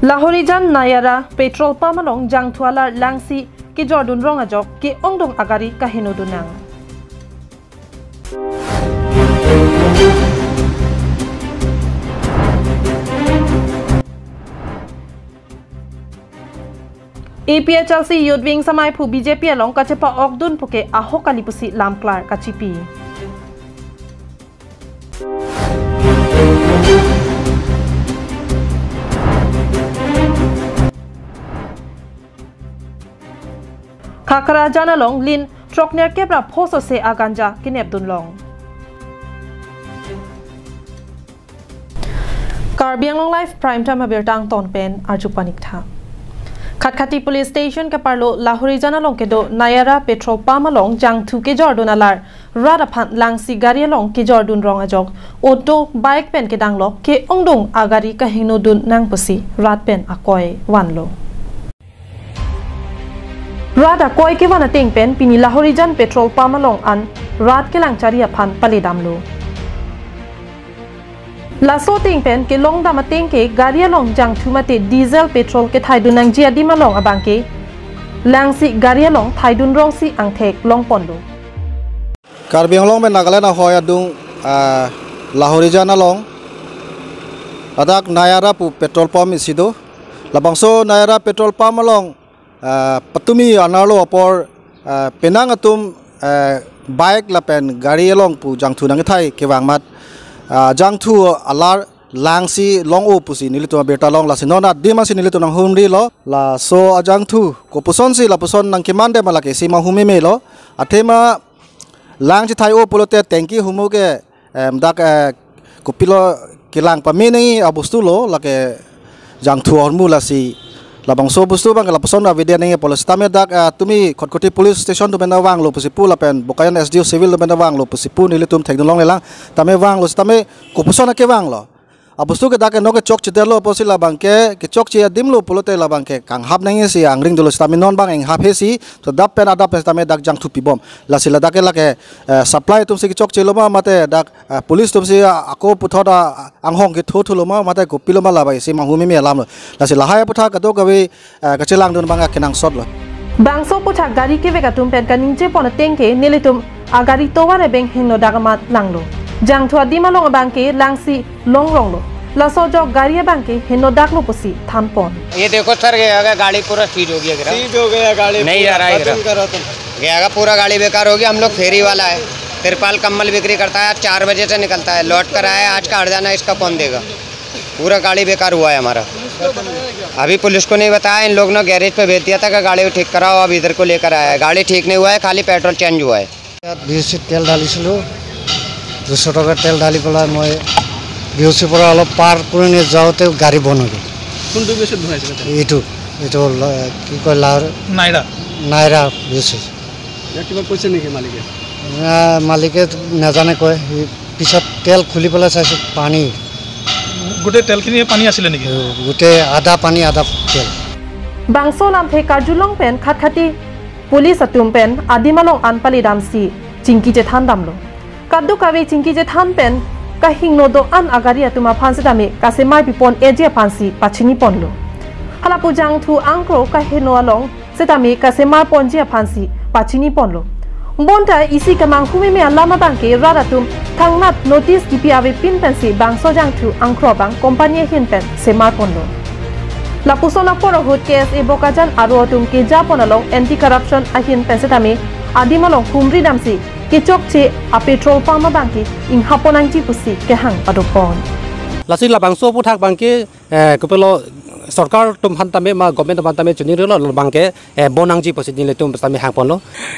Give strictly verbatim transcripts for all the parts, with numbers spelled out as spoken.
Lahorijan Nayara petrol pamalong jang thuala langsi ki Jordan rong ajok ki ongdong agari kahinodunang. A P H L C Youth Wing samai phu B J P along kachepa okdun puke aho kalipusi lamklar kachipi. Kakara jana long lin trokner kebra phoso se aganja kinep dun long. Karbiang long life prime time abirtang ton pen arjupanik tha. Khatkati police station ke parlo Lahori jana long ke do Nayara petrol pump along jang thu ke Jordan alar radaphan langsi gari along ke Jordan rong ajok auto bike pen ke danglo ke ongdong agari ka hinodun nang pusi rat pen akoi wanlo. Rada koi ke wana ting pen pini Lahori jan petrol pump along an rat ke lang chari aphan pali damlo. Laso ting pen ke long dama ting ke gari along jang thumate diesel petrol ke thaidun ang jia dim along abang ke langsi gari along thaidun rong si ang thek long pondo. Karbiang long ben Nagaland ahoy adung Lahori jan along adak Nayara pu petrol pump isido labangso Nayara petrol pump along patumi anarlo apor penang atum bike lapen gari along pu jang thu nang thai ke wang mat jang thu alar langsi long o pusi nilitu beta long la sinona dima si nilitu nang humri lo la so ajang thu ko puson si la puson nang kimande malake sima humi me lo athema lang chi thai o pulote tanki humu ke dak ko pilo kilang pamini abustu lo lake jang thu hormu la si labang so bustu bang la person avidia ninge police tame dak tumi khotkoti police station tu bena wang lo pusipu la pen bokayan S D O civil tu bena wang lo pusipu nilitum thekdon long lelang tame wang lo tame ko person ke wang lo abustu ke dak no ke chok chiter lo posi la bang ke ke chok chi dim lo pulote la bang ke kang hap ninge si angring dolo tame non bang eng hap he si to dap pen adap tame dak jang thu pibom la sila dak la ke supply tum si ke chok chi lo ma mate dak police tum si ako puthoda anghong ke thu thu lo ma mate ko piloma la bai si mahumi me lam lo la sila haya putha ka do ka we ka chelang dun banga kenang sot lo bangso putha gari ke veka tum pen kaninje pon tengke nilitum agari toware beng hengno dagamat langlo jang thua dimalong bangke langsi long rong lo la so jo गाड़ी बंके हिनो दाखलो पुसी थानपोन ये देखो सर गया गाड़ी पूरा सीज हो गया सीज हो गया गाड़ी नहीं जा रहा है गया पूरा गाड़ी बेकार हो गया हम लोग फेरी वाला है तिरपाल कम्बल बिक्री करता है चार बजे से निकलता है लौट कर आया आज का हरजाना इसका कौन देगा पूरा गाड़ी बेकार हुआ है हमारा अभी पुलिस को नहीं बताया इन लोग ने गैरेज पे भेज दिया था कि गाड़ी ठीक कराओ अब इधर को लेकर आया है गाड़ी ठीक नहीं हुआ है खाली पेट्रोल चेंज हुआ है बीस तेल डालिছিলোঁ দুশ টাকা তেল ঢালি পেলাই মই বিউচিৰ পৰা অলপ পাৰ কৰি যাওঁতে গাড়ী বন্ধ হৈ গ'ল কোনটো বেছত ধুৱাইছিল এইটো এইটো কি কয় লাৰ নাইৰা নাইৰা বিউচি ইয়াক কিবা কৈছে নেকি মালিকে মালিকে নাজানে কয় পিছত তেল খুলি পেলাই চাইছো পানী গোটেই তেলখিনি পানী আছিল নেকি গোটেই আধা পানী আধা তেল বাংসো লামথে কাজুলং পেন খাতখাতি পুলিশ আতুম পেন আদিমালং আনপালি দামসি চিংকি যে থান দামলো কাদু কাবে চিংকি যে থান পেন kahing no do an agari atuma phansi dame kase mai pipon eje phansi pachini ponlo hala pujang thu angkro kaheno along setame kase mai ponje phansi pachini ponlo bonta isi kamang humi me alama banke raratum thangnat notice kipi ave pin pensi bangso jang thu angkro bang company hin pen semar ponlo la pusona poro hot case e bokajan aro atum ke japon along anti corruption ahin pensetame adimalong humri damsi Kecok ce a petrol pump bangki ing haponang ji pusi ke hang padopon. Lasi la bangso puthak bangki kepelo सरकार तुम हन तमे मा गवर्नमेंट मा तमे चुनि रलो बांके bonang ji pusi nile tum tame hang ponlo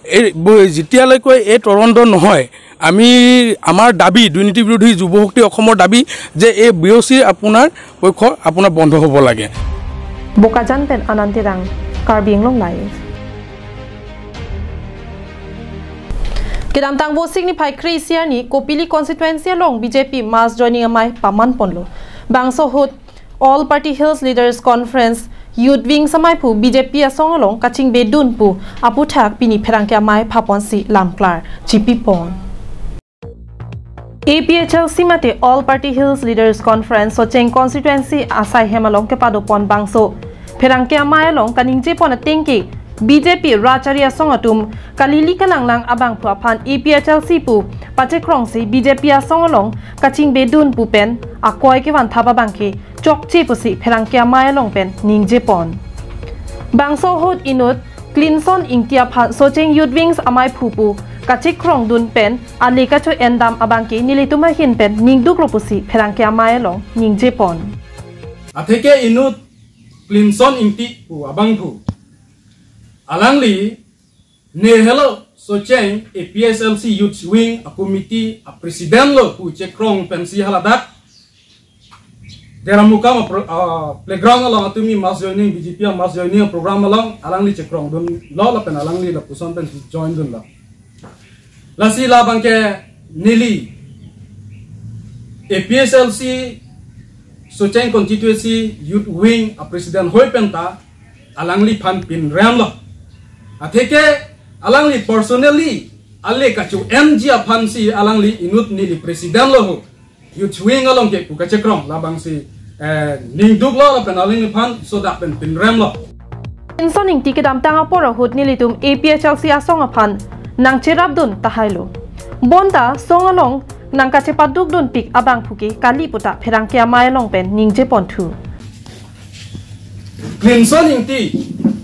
e jitiale koi e torondo নহয় আমি আমাৰ দাবী দুৰ্নীতি বিৰোধী যুৱ শক্তি অসমৰ দাবী যে এই বিওসি আপোনাৰ পক্ষ আপোনাৰ বন্ধ হ'ব লাগে Bokajan pen anantirang Karbiang long live Kedam tang bo signify Krisiar ni Kopili constituency long B J P mass joining amai paman ponlo bangso hot All Party Hills Leaders Conference Youth Wing samai pu B J P asong along kaching bedun pu aputhak pini pherang ke amai phapon si lamklar chipi pon A P H L Simate All Party Hills Leaders Conference so cheng constituency asai hemalong ke padopon bangso pherangke amayalong kaningje pon atingki B J P Racharia Songatum kalili kalanglang abang puapan A P H L C pu pachekrong si B J P a songalong kaching bedun pu pen akoi ke wan thaba bangke chokchi pusi pherangke amayalong pen ningje pon bangso hot inut Clinson ingtia phan so cheng youth wings amai phupu kachik krong dun pen ali kacho endam abangki nilituma hin pen ningduk ropusi pherangke amayalong ningje pon atheke inut Clinson ingti pu abang phu alangli ne hello so cheng A P S L C youth wing a committee a president lo pu chekrong pen si haladak deramuka ma playground along atumi mas joining B J P mas joining program along alangli chekrong dun lo la pen alangli la puson pen join dun la lasi la bangke nili A P S L C Socheng constituency youth wing a president hoi penta alangli pan pin ram lo atheke alangli personally ale kachu M G a pan si alangli inut nili president lo youth wing along ke ku kachekrong la bang si ningduk lo la pen alangli pan so da pen pin ram lo insoning tikidam tanga pora hut nilitum A P H L C asong apan nang cherabdun tahailo bonda songalong nang kachepaduk dun pik abang phuki kali puta pherangke amayalong pen ningje ponthu Clinson ingti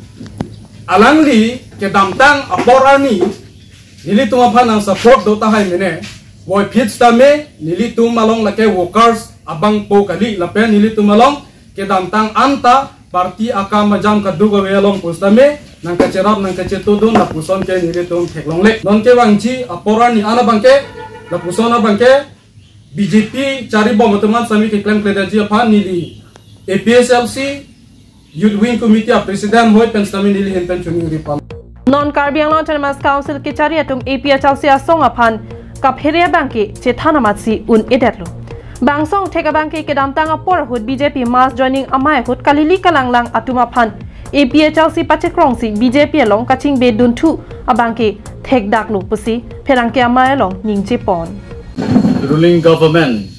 alangli ke damtang aporani nilitum aphan ang support do tahai mene boy pitch tame nilitum malong lake workers abang po kali lapen nilitum malong ke damtang anta parti aka majam kaduga welong postame nang kacerap nang kacetudun la puson ke nilitum theklong le non ke wangchi aporani ana bangke la puson bangke B J P cari bom teman sami ke klaim kledaji aphan nili A P S L C youth wing committee a president hoi pen sami nili henten chuning ripal non Karbiang Long Termas Council ke cari atum A P H L C asong aphan kapheria bangke chethana matsi un edetlo bangsong theka bangke ke damtang apor hut B J P mass joining amai hut kalili kalanglang atuma phan A P H L C pachekrong si B J P along kaching bedun thu abangke thek daklu pusi pherangke amai along ningje pon ruling government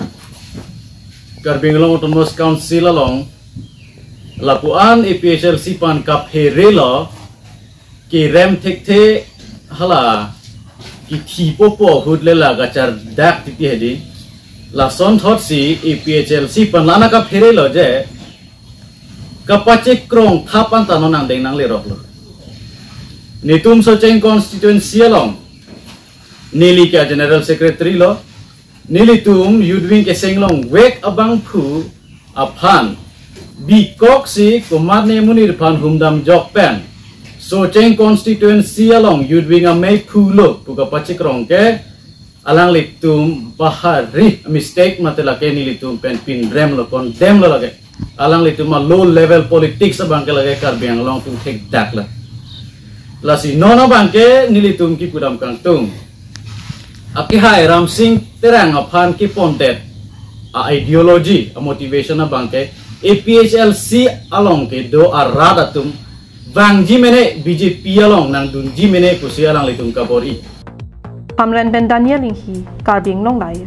Karbiang Long Termas Council along lapuan A P H L C pan kapherela ki rem thek the hala ki thipo po hut lela gachar dak titi hedi la son thot si A P H L C pan lana ka pherelo je kapache krong thapan tanon nang deng nang le rok lo nitum Socheng constituency along nili ka general secretary lo nilitum youth wing ke senglong wek abang phu aphan bi kok si kumar ne munir phan humdam jok pen Socheng constituency along youth wing a me phu lo puka pache krong ke alang litum bahari mistake matela ke nilitum pen pin rem lo condemn lo lage alang litum a low level politics abang ke lage Karbiang Long tum thek dak la lasi nono bangke nilitum ki pudam kang tung aki hai ram singh terang aphan ki pontet a ideology a motivation a bangke A P H L C along ke do a radatum bang ji mene B J P along nang dun ji mene kusi alang litum kabori Amran Ben Daniel Linghi, Karbiang Long Live.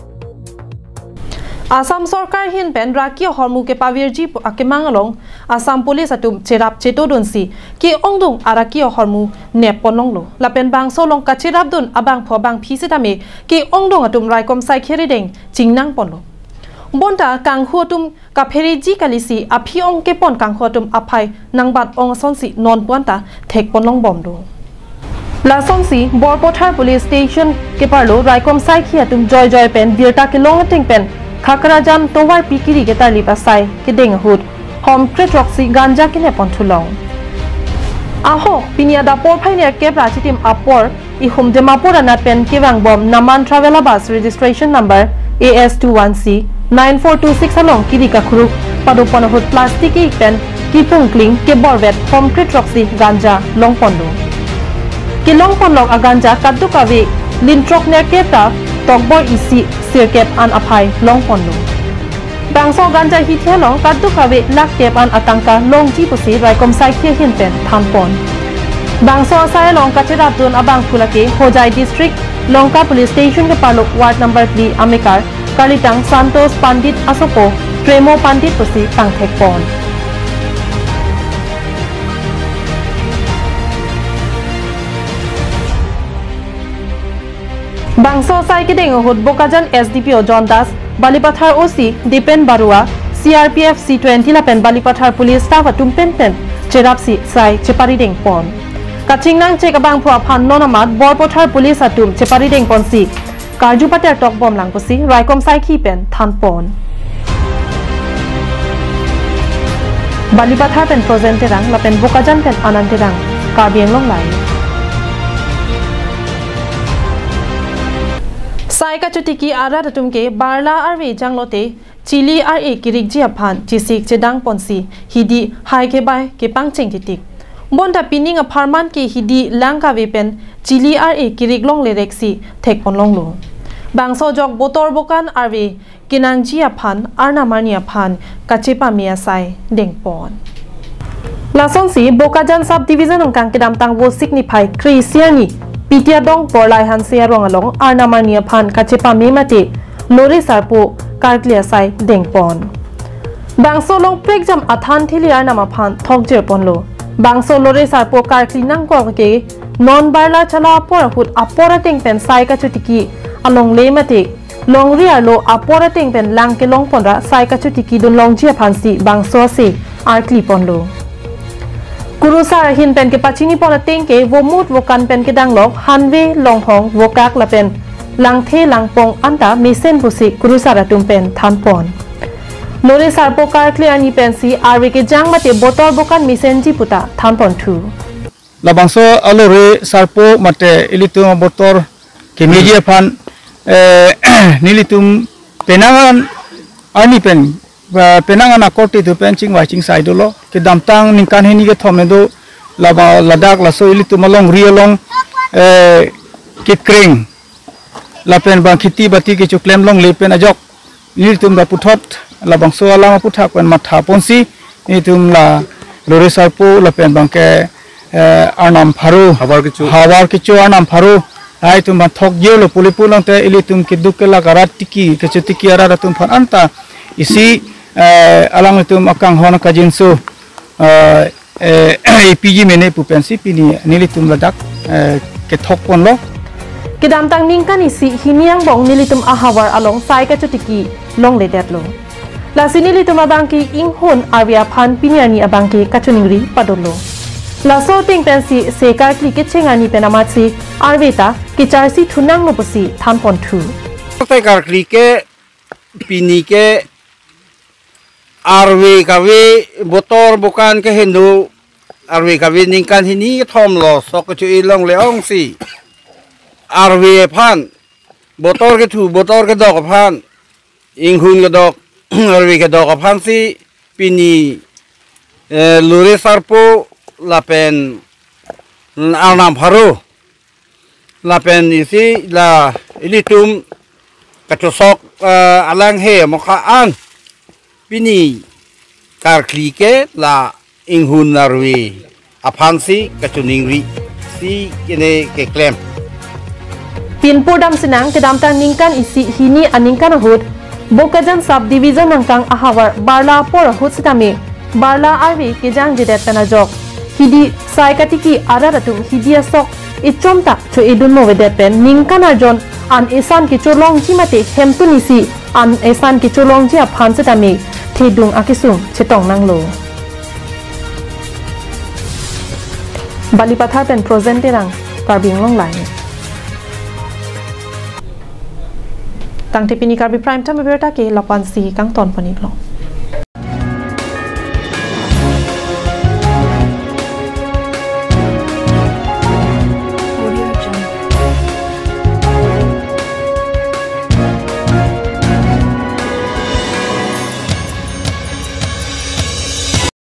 Assam Sarkar hin pen Rakia Hormu ke Pavirji Akemangalong, Assam Police atum Cherap Chetodunsi, Ki Ongdung Arakia Hormu Nepononglo, Lapen Bang Solong Kacherap Dun Abang Po Bang Pisitame, Ki Ongdung atum Raikom Sai Kerideng, Jingnang Ponlo. Bonta Kang Huatum Kaperiji Kalisi, Api Ong Kepon Kang Huatum Apai, Nangbat Ong Sonsi, Non Puanta, Tek Ponlong Bomdo. La Somsi, Borpothar Police Station, Keparlo, Raikom Sai Kiatum Joy Joy Pen, Birta Kilongating Pen, Kakarajan, Towar Pikiri Getali Pasai, Keding Hood, Hom Kretroxy, Ganja Kinepon Tulong. Aho, Pinyada Por Pioneer Kebra Chitim Apor, Ihum Demapura Natpen, Kivang Bomb, Naman Traveler Bus Registration Number A S two one C nine four two six along Kirika Kruk, Paduponahut Plastiki Pen, Kipung Kling, Keborvet, Hom Kretroxy, Ganja, Long Pondo. Kilong ponlong aganja kaduk kawe lintrok nerketa tokboy isi sirkep an apai long pondo. Bangso ganja hithelong kaduk kawe lakkep an atangka long jipusi raikom sai hinpen thampon. Bangso asai long kacherap dun abang phulake Hojai district Longka Police Station ke Paluk Ward Number three Amikar Kalitang Santos Pandit Asoko Tremo Pandit Pusi Tangthek Pon Bangso Sai Kideng Hud Bokajan S D P O John Das Balipathar O C Dipen Barua C R P F C twenty Lapen Balipathar Police Staff Atum Pen Pen Cherapsi Sai Cheparideng Pon Kaching Nang Chek Abang Phua Phan Nonamat Borpothar Police Atum Cheparideng Pon Si Karju Pater Tok Bom Lang Pusi Raikom Sai Ki Pen Than Pon Balipathar Pen Prozenterang Lapen Bokajan Pen Ananterang Kabieng Long Lai Sai ka chutiki ara datum ke barla arwe janglote chili ar e kirik ji aphan chisik chedang ponsi hidi hai ke bai ke pangcheng titik bonda pining a pharman ke hidi langka wepen chili ar e kirik long le reksi thek pon long lo bangso jok botor bokan arwe kinang ji aphan arna marni aphan kachepa mia sai dengpon lason si bokajan sub division ang kang kedam tang wo signify krisiani Pitia dong porlai han sia rong along arna mania phan kachepa memate lori sarpo karklia sai dengpon bangso long prek jam athan thili arna ma phan thokjer ponlo bangso lori sarpo karkli nang ko ke non barla chala por hut apora teng pen sai ka chutiki along le mate long ria lo apora teng pen lang ke long ponra sai ka chutiki dun long ji phan si bangso se arkli ponlo Kurusar hin pen ke pachini pon ateng ke wo mut wo kan pen ke danglok hanwe long hong wo kak la pen lang the lang pong anta misen busi kurusar atum pen than pon lore sarpo kar clear ni pen si arwe ke jang mate botol bokan misen ji puta than pon thu labangso alore sarpo mate ilitum botor ke media fan nilitum penangan ani pen penangan akorti tu pencing waching side lo ke damtang ningkan heni ke thomne do laba ladak la soili tu malong riolong ke kring la pen bang khiti bati ke chuklem long le pen ajok ni tum da puthot la bang so ala ma putha pen matha ponsi ni tum la lore sarpo la pen bang ke arnam pharu habar ke chu habar ke chu arnam pharu ai tum ban thok je lo puli pulang te ili tum ke dukela garat tiki ke chutiki ara tum phan anta isi alang itu makang hona kajinsu A P G mene pupensi pini nilitum ladak ketok pon lo kedam tang ningkan isi hiniang bong nilitum ahawar along sai ka chutiki long le det lo la sinilitum abangki inghon arya phan pinyani abangki kachuningri padolo la so ting pensi sekar kli ke chengani penamasi arveta ki charsi thunang no pusi than pon thu sekar kli ke pini ke arwe kawe botor bukan ke hindu arwe kawe ningkan hini thom lo sok chu ilong leong si arwe phan botor ke thu botor ke dok phan inghun ke dok arwe ke dok phan si pini lure sarpo lapen arnam pharu lapen isi la ilitum kachosok alang he mokhaan Pini karkli ke la inghun narwi apansi kachuningri si kene ke klem Pinpur dam sinang kedam tang ningkan isi hini aningkan hut bokajan sub division nangkang ahawar barla por hut sitame barla arwi kejang jedet penajok hidi sai katiki araratum hidi asok ichomta cho edun no vedet pen ningkan arjon an esan ki cholong chimate hemtunisi an esan ki cholong ji aphan sitame Thedung akisung chetong nanglo Balipathar pen prozenterang karbing long lai Tang tepini karbi prime time berita ke lapan si kang ton panik long